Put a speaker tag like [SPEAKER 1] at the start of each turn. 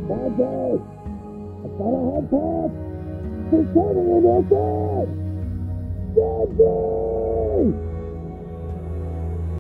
[SPEAKER 1] Dante! I thought I had pop! He's turning into a kid! Dante!